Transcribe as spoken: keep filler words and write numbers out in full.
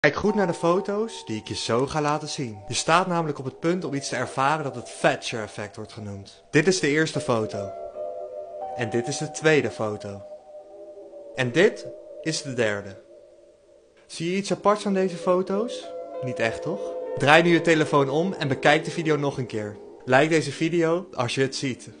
Kijk goed naar de foto's die ik je zo ga laten zien. Je staat namelijk op het punt om iets te ervaren dat het Thatcher effect wordt genoemd. Dit is de eerste foto. En dit is de tweede foto. En dit is de derde. Zie je iets aparts aan deze foto's? Niet echt, toch? Draai nu je telefoon om en bekijk de video nog een keer. Like deze video als je het ziet.